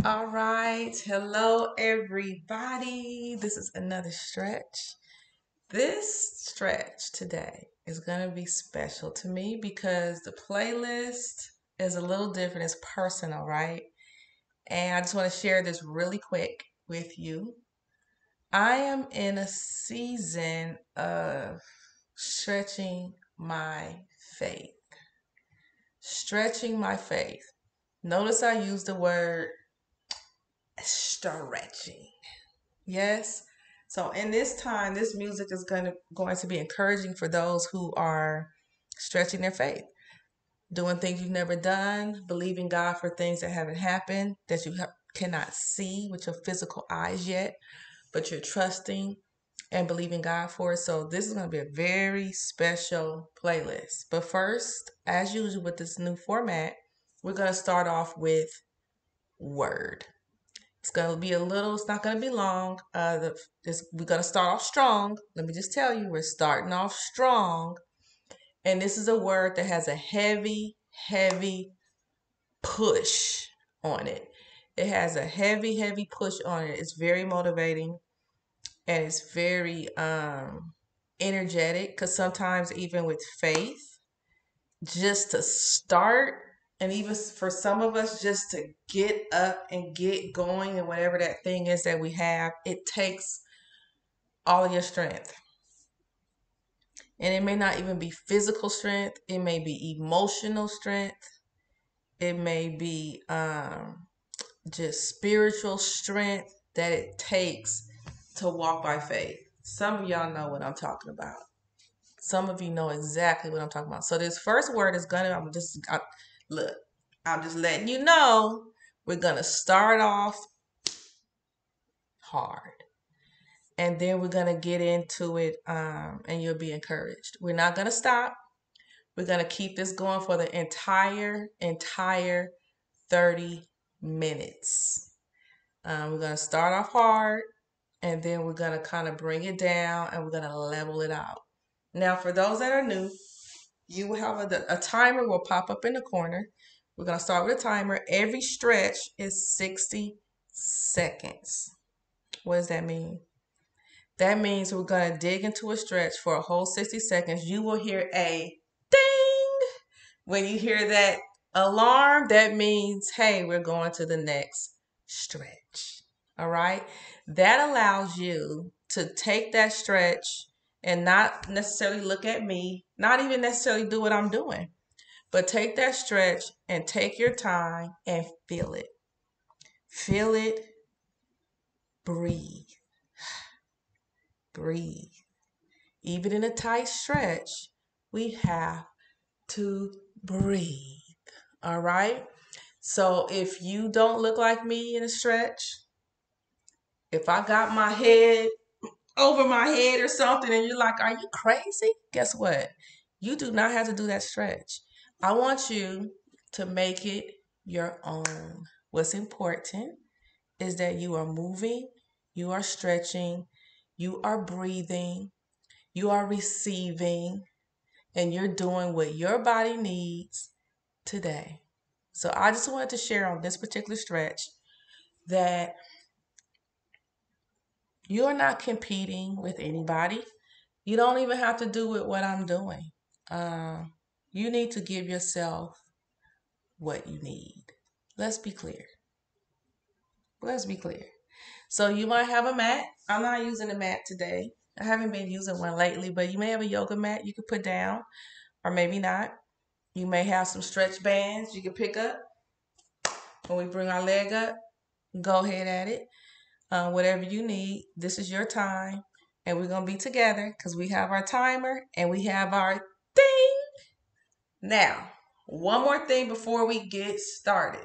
All right. Hello, everybody. This is another stretch. This stretch today is going to be special to me because the playlist is a little different. It's personal, right? And I just want to share this really quick with you. I am in a season of stretching my faith. Stretching my faith. Notice I use the word stretching. Yes. So in this time, this music is going to be encouraging for those who are stretching their faith, doing things you've never done, believing God for things that haven't happened, that you cannot see with your physical eyes yet, but you're trusting and believing God for it. So this is going to be a very special playlist. But first, as usual with this new format, we're going to start off with word. It's going to be it's not going to be long. We're going to start off strong. Let me just tell you, we're starting off strong. And this is a word that has a heavy, heavy push on it. It has a heavy, heavy push on it. It's very motivating and it's very energetic because sometimes, even with faith, just to start, and even for some of us just to get up and get going and whatever that thing is that we have, it takes all of your strength. And it may not even be physical strength, it may be emotional strength, it may be just spiritual strength that it takes to walk by faith. Some of y'all know what I'm talking about. Some of you know exactly what I'm talking about. So this first word is look, I'm just letting you know we're gonna start off hard. And then we're gonna get into it, and you'll be encouraged. We're not gonna stop. We're gonna keep this going for the entire 30 minutes. We're gonna start off hard, and then we're gonna kind of bring it down, and we're gonna level it out. Now, for those that are new, you will have a timer will pop up in the corner. We're going to start with a timer. Every stretch is 60 seconds. What does that mean? That means we're going to dig into a stretch for a whole 60 seconds. You will hear a ding. When you hear that alarm, that means, hey, we're going to the next stretch. All right? That allows you to take that stretch and not necessarily look at me, not even necessarily do what I'm doing, but take that stretch and take your time and feel it. Feel it. Breathe. Breathe. Even in a tight stretch, we have to breathe. All right? So if you don't look like me in a stretch, if I got my head over my head or something and you're like, are you crazy? Guess what? You do not have to do that stretch. I want you to make it your own. What's important is that you are moving, you are stretching, you are breathing, you are receiving, and you're doing what your body needs today. So I just wanted to share on this particular stretch that you're not competing with anybody. You don't even have to do with what I'm doing. You need to give yourself what you need. Let's be clear. Let's be clear. So you might have a mat. I'm not using a mat today. I haven't been using one lately, but you may have a yoga mat you could put down, or maybe not. You may have some stretch bands you can pick up when we bring our leg up. Go ahead at it. Whatever you need, this is your time. And we're going to be together because we have our timer and we have our thing. Now, one more thing before we get started.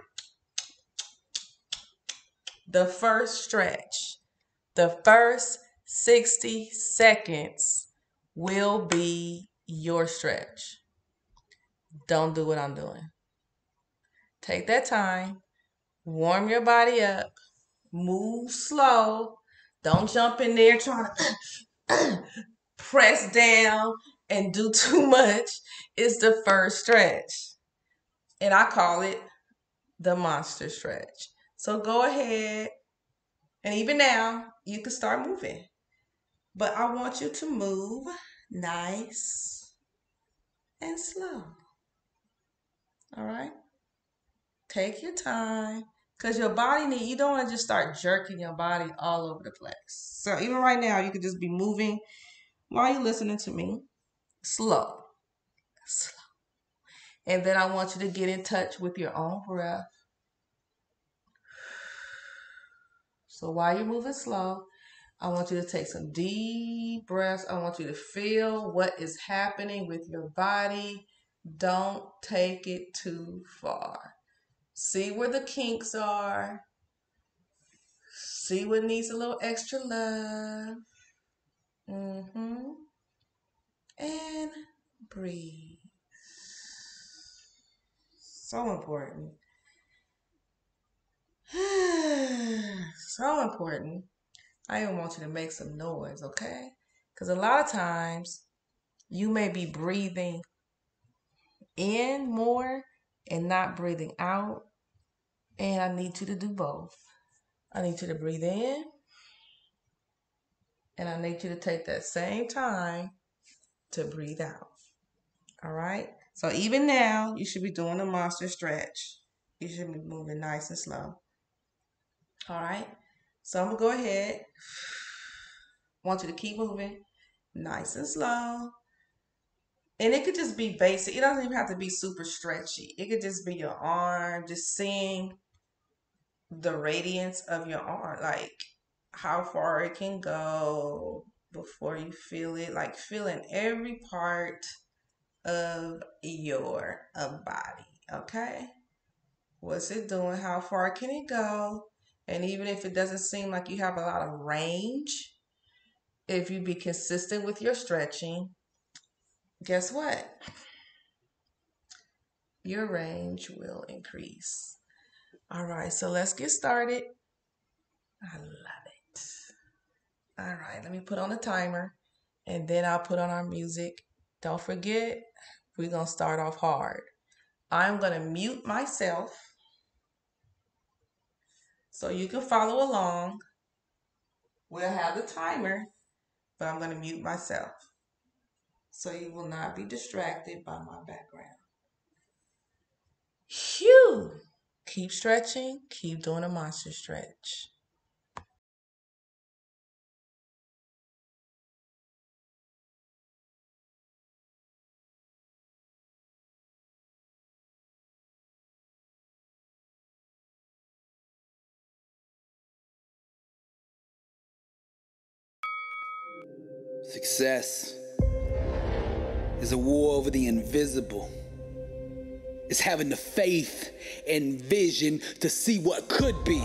The first stretch, the first 60 seconds will be your stretch. Don't do what I'm doing. Take that time, warm your body up, move slow. Don't jump in there trying to press down and do too much. It's the first stretch. And I call it the monster stretch. So go ahead, and even now, you can start moving. But I want you to move nice and slow. All right? Take your time. Because your body you don't want to just start jerking your body all over the place. So even right now, you could just be moving while you're listening to me. Slow. Slow. And then I want you to get in touch with your own breath. So while you're moving slow, I want you to take some deep breaths. I want you to feel what is happening with your body. Don't take it too far. See where the kinks are. See what needs a little extra love. And breathe. So important. So important. I even want you to make some noise, okay? Because a lot of times you may be breathing in more and not breathing out. And I need you to do both. I need you to breathe in. And I need you to take that same time to breathe out. All right? So even now, you should be doing a monster stretch. You should be moving nice and slow. All right? So I'm going to go ahead. I want you to keep moving nice and slow. And it could just be basic. It doesn't even have to be super stretchy. It could just be your arm, just seeing the radiance of your arm, like how far it can go before you feel it, like feeling every part of your body, okay? What's it doing? How far can it go? And even if it doesn't seem like you have a lot of range, if you be consistent with your stretching, guess what? Your range will increase. All right, so let's get started. I love it. All right, let me put on the timer, and then I'll put on our music. Don't forget, we're going to start off hard. I'm going to mute myself so you can follow along. We'll have the timer, but I'm going to mute myself so you will not be distracted by my background. Phew! Keep stretching. Keep doing a monster stretch. Success is a war over the invisible. It's having the faith and vision to see what could be,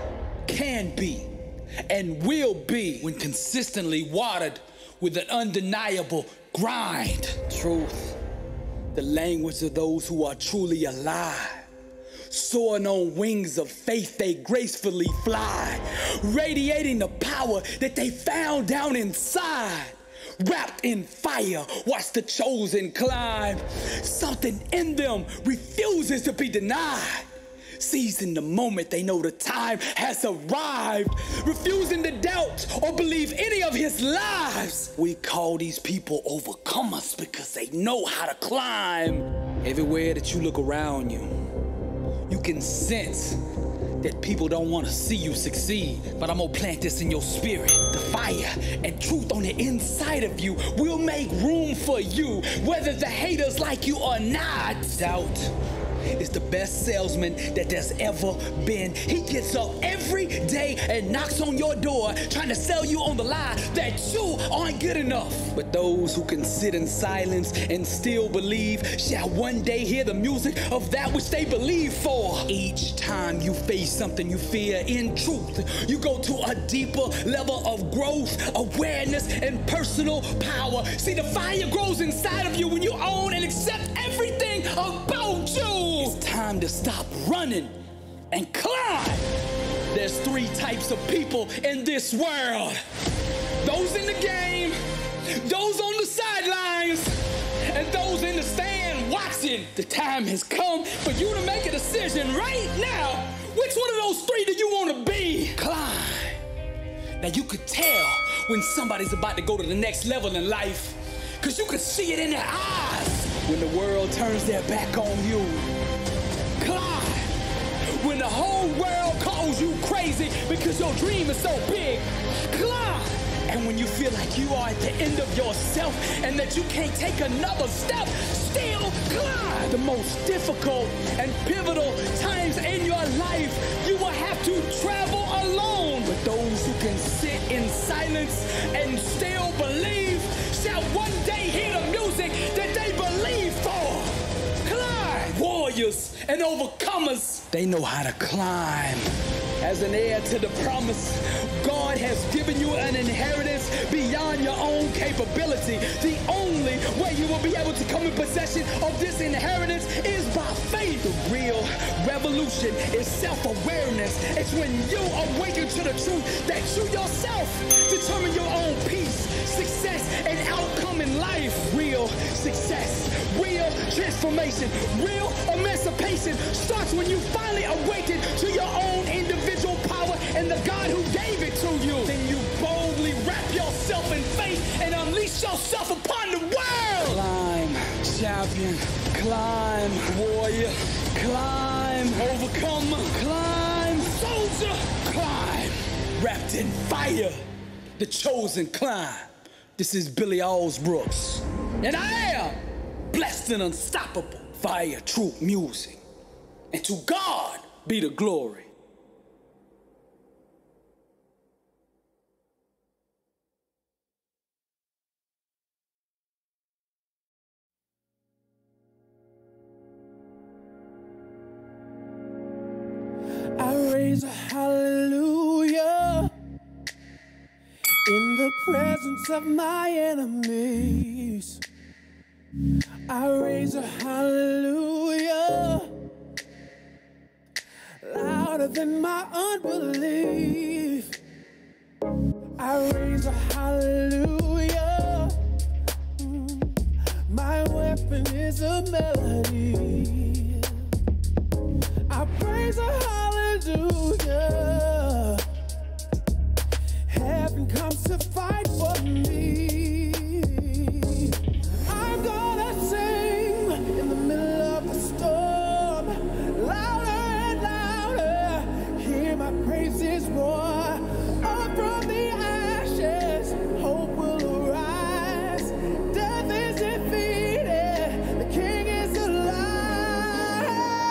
can be, and will be when consistently watered with an undeniable grind. Truth, the language of those who are truly alive. Soaring on wings of faith, they gracefully fly, radiating the power that they found down inside. Wrapped in fire, watch the chosen climb. Something in them refuses to be denied. Seizing the moment they know the time has arrived, refusing to doubt or believe any of his lies. We call these people overcomers because they know how to climb. Everywhere that you look around you, you can sense that people don't want to see you succeed. But I'm gonna plant this in your spirit. The fire and truth on the inside of you will make room for you, whether the haters like you or not. Doubt is the best salesman that there's ever been. He gets up every day and knocks on your door trying to sell you on the lie that you aren't good enough. But those who can sit in silence and still believe shall one day hear the music of that which they believe for. Each time you face something you fear, in truth, you go to a deeper level of growth, awareness, and personal power. See, the fire grows inside of you when you own and accept everything about you. It's time to stop running and climb. There's 3 types of people in this world. Those in the game, those on the sidelines, and those in the stand watching. The time has come for you to make a decision right now. Which one of those three do you want to be? Climb. Now you could tell when somebody's about to go to the next level in life, because you could see it in their eyes when the world turns their back on you. Climb. When the whole world calls you crazy because your dream is so big. Climb. And when you feel like you are at the end of yourself and that you can't take another step, still climb. The most difficult and pivotal times in your life, you will have to travel alone. But those who can sit in silence and still believe shall one day hear the music that they believe for. Climb. Warriors and overcomers, they know how to climb. As an heir to the promise, God has given you an inheritance beyond your own capability. The only way you will be able to come in possession of this inheritance is by faith. The real revolution is self-awareness. It's when you awaken to the truth that you yourself determine your own peace, success, and outcome in life. Real success, real transformation, real emancipation starts when you finally awaken to your own individual power and the God who gave it to you. Then you boldly wrap yourself in faith and unleash yourself upon the world. Climb, champion. Climb, warrior. Climb, overcomer. Climb, soldier. Climb, wrapped in fire. The chosen climb. This is Billy Allsbrooks, and I am blessed and unstoppable via true music. And to God be the glory. I raise a hallelujah in the presence of my enemies. I raise a hallelujah louder than my unbelief. I raise a hallelujah. My weapon is a melody. I praise a hallelujah. Heaven comes to fight for me. I'm gonna sing in the middle of the storm, louder and louder. Hear my praises roar. Up from the ashes, hope will arise. Death is defeated, the King is alive.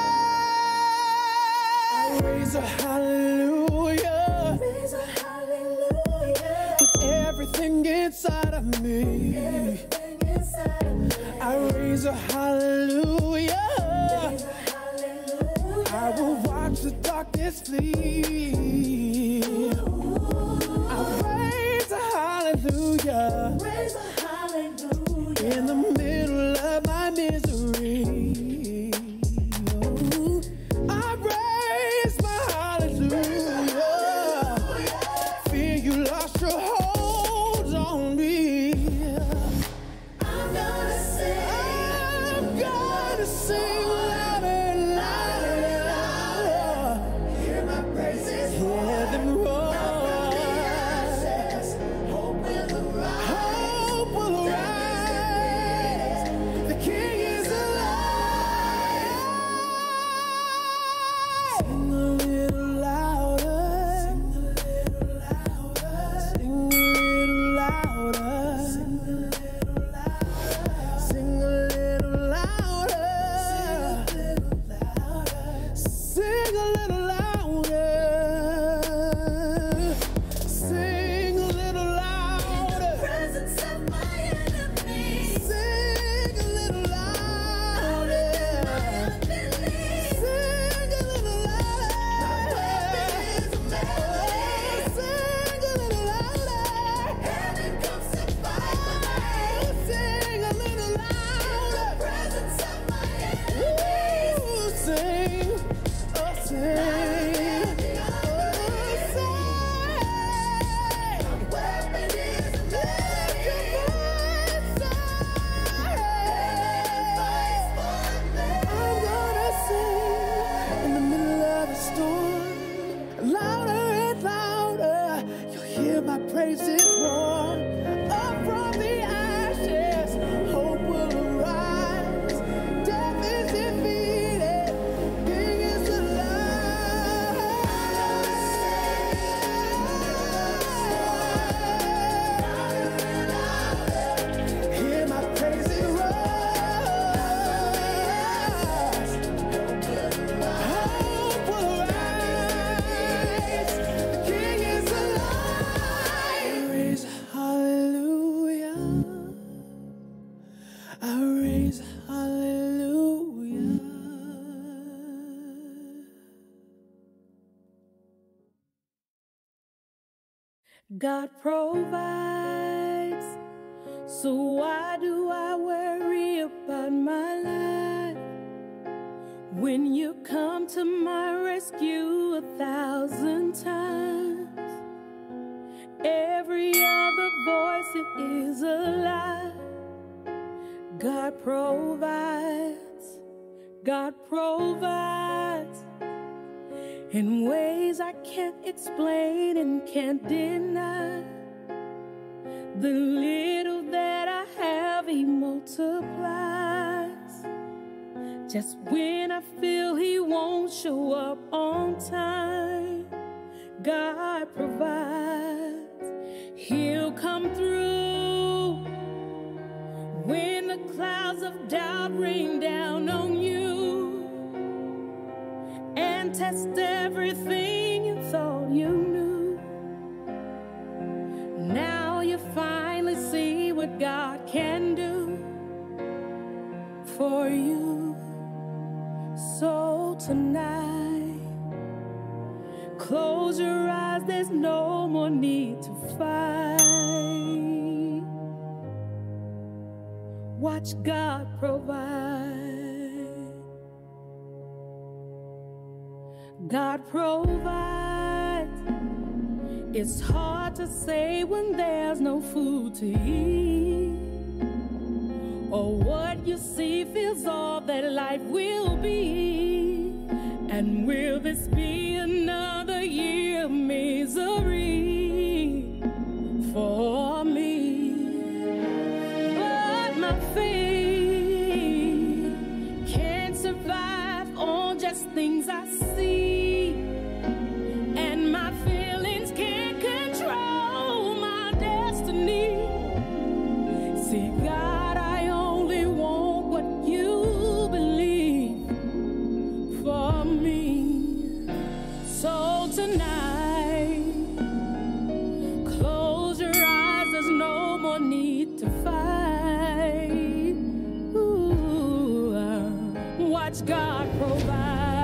I raise a hallelujah, raise a hallelujah, with everything inside of me. Everything inside of me. I raise a hallelujah, raise a hallelujah. I will watch the darkness flee. I raise a hallelujah, raise a hallelujah, in the middle of my misery. I raise my hallelujah. Fear you lost your hold on me. I'm gonna sing louder and louder and louder. Hear my praises, hear them roar. Hope will arise. I raise hallelujah. God provides, so why do I worry about my life? When you come to my rescue 1,000 times, every other voice it is a lie. God provides, God provides in ways I can't explain and can't deny. The little that I have He multiplies. Just when I feel He won't show up on time, God provides. He'll come through when the clouds of doubt rain down on you and test everything you thought you knew. Now you finally see what God can do for you. So tonight, close your eyes, there's no more need to fight. Watch God provide. God provides. It's hard to say when there's no food to eat, or what you see feels all that life will be. And will this be another year of misery for me? But my faith can't survive on just things I see, and my feelings can't control my destiny. See, God, I only want what you believe for me. So tonight, close your eyes, there's no more need to fight. Ooh, watch God provide.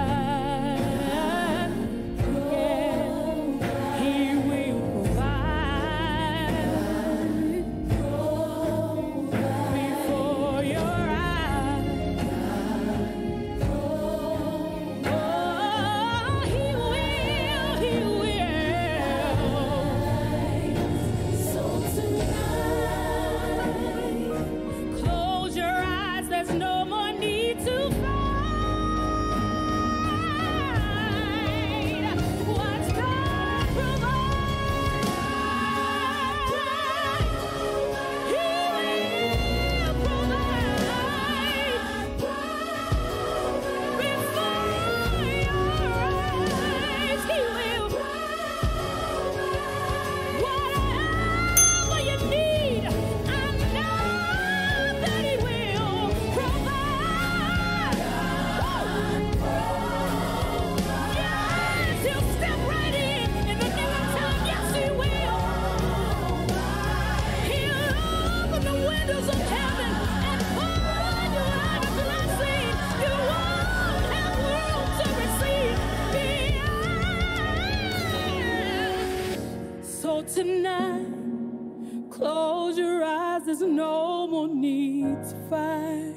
Tonight, close your eyes, there's no more need to fight.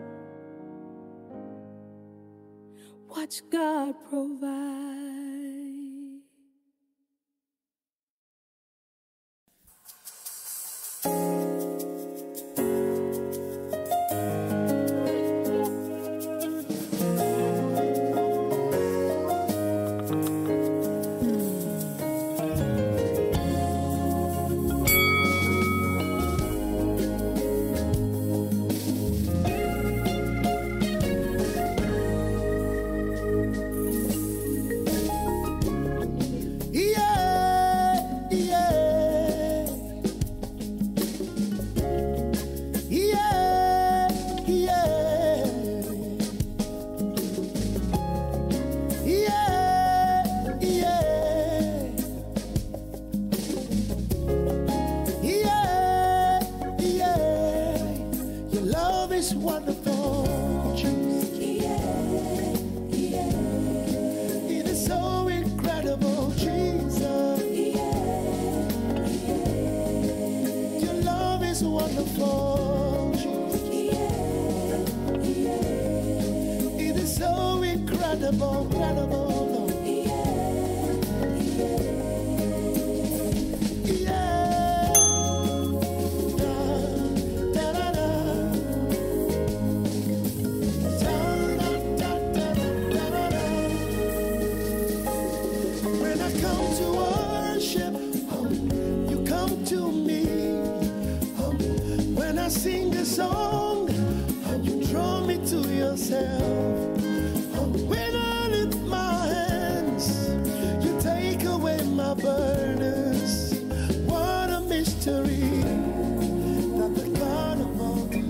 Watch God provide. love is wonderful, Jesus. It is so incredible, Jesus. Your love is wonderful, Jesus. It is so incredible, incredible, Lord. Sing a song, you draw me to yourself. When I lift my hands, you take away my burdens. What a mystery that the God of all the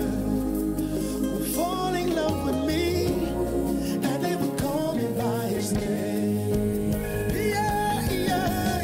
earth will fall in love with me, and they will call me by his name. Yeah, yeah,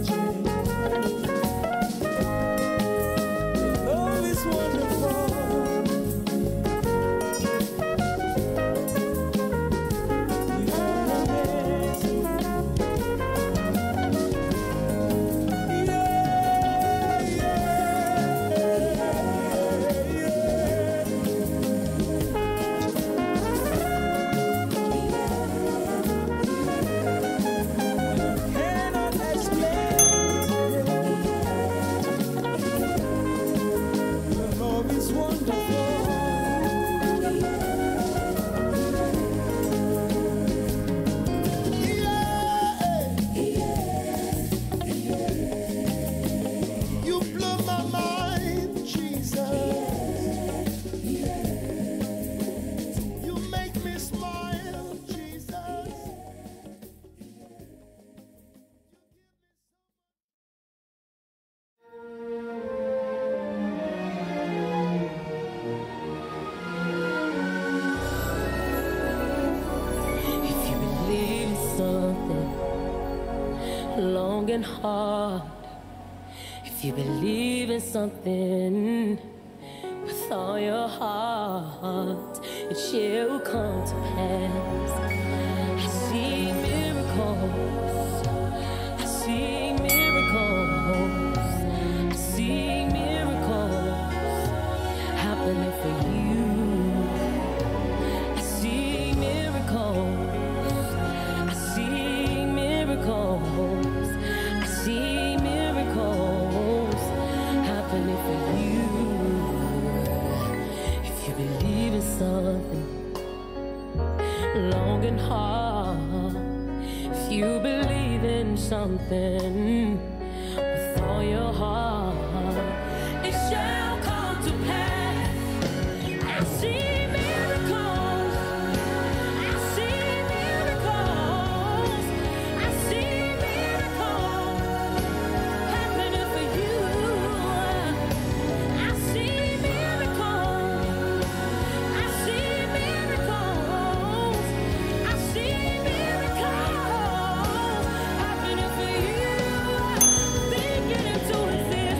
love is wonderful. and hard. If you believe in something with all your heart, it shall come to pass. I see miracles. I see miracles. I see miracles happening for you. I see miracles. I see miracles. I see miracles happening for you. If you believe in something long and hard, if you believe in something with all your heart, it shall come to pass. I see miracles. I see miracles. I see miracles happening for you. I see miracles. I see miracles. I see miracles happening for you. Speak it into existence.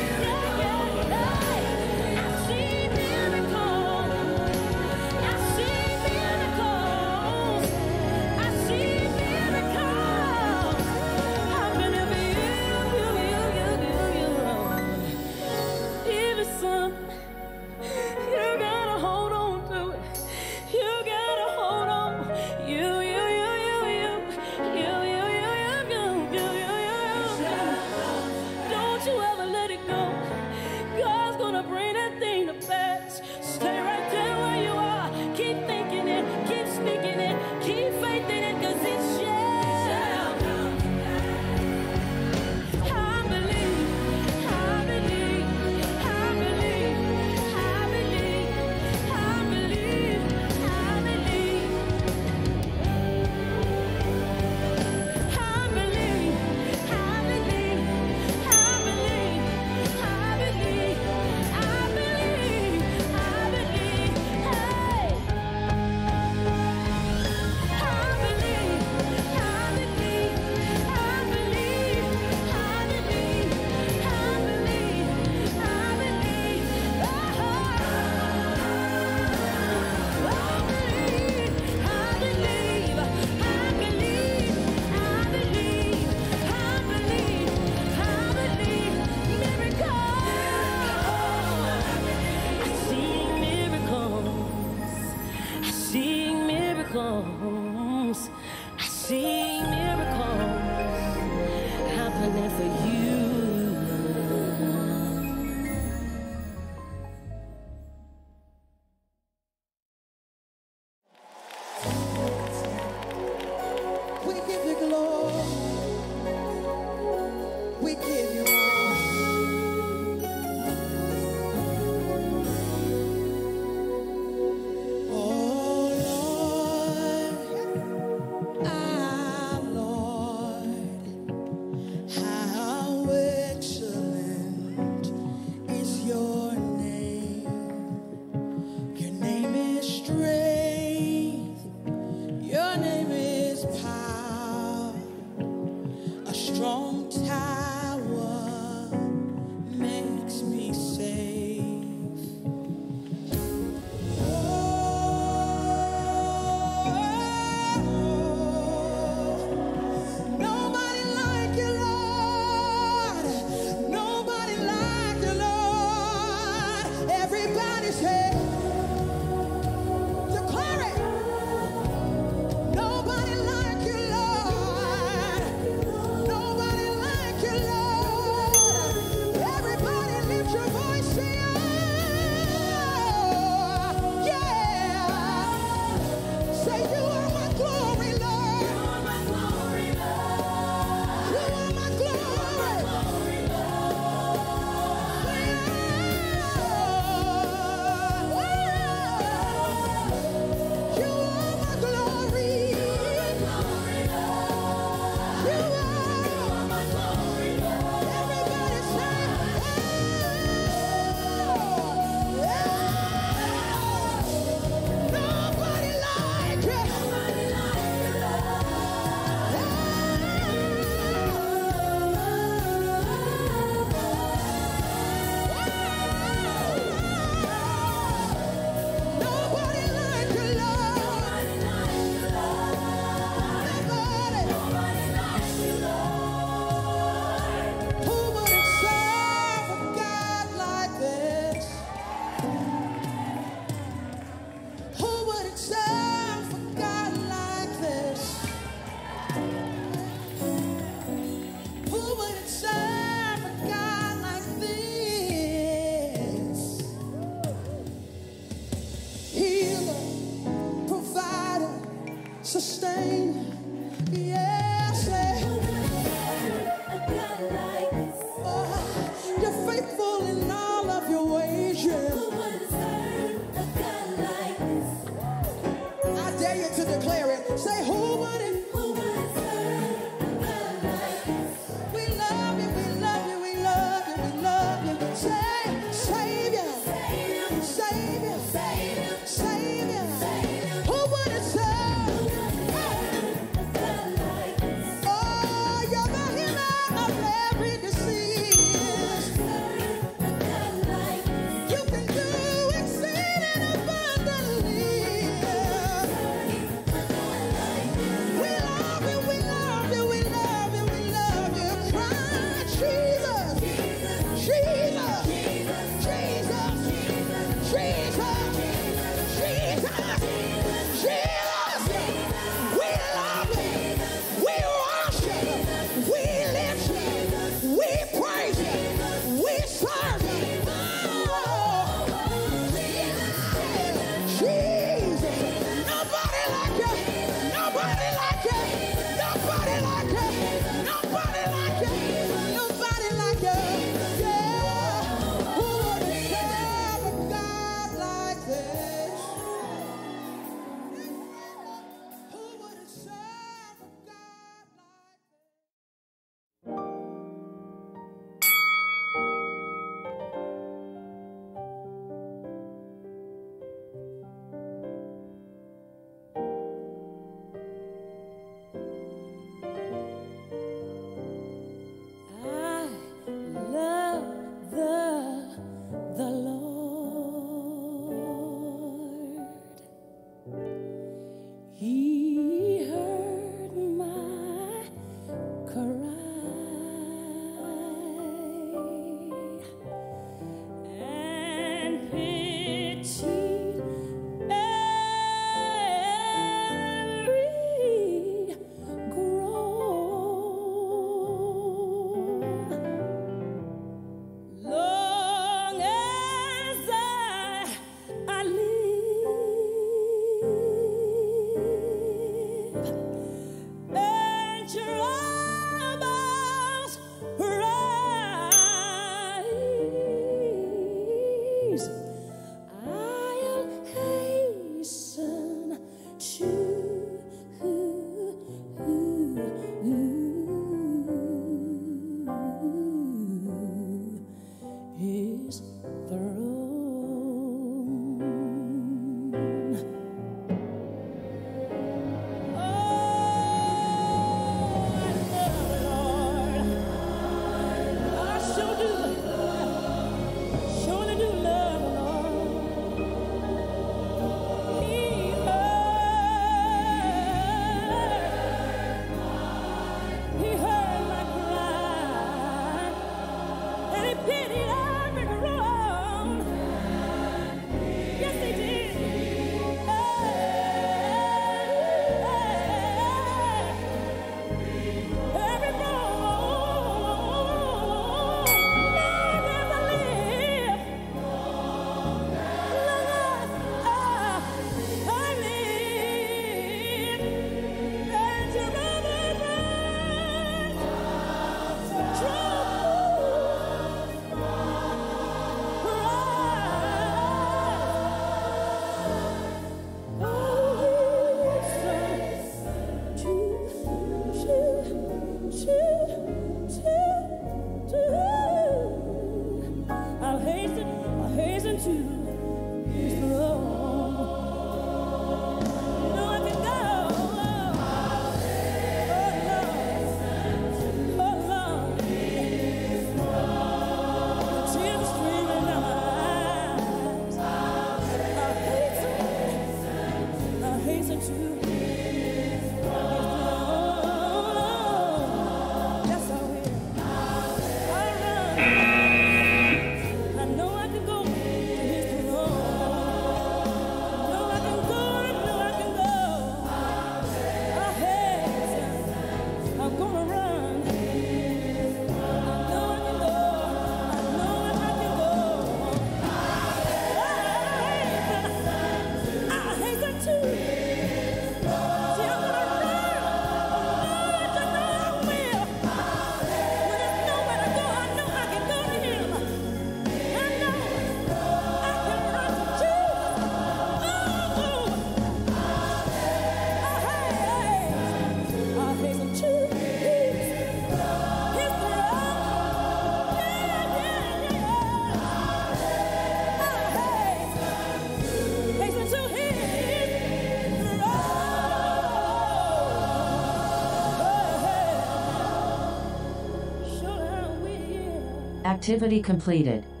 Activity completed.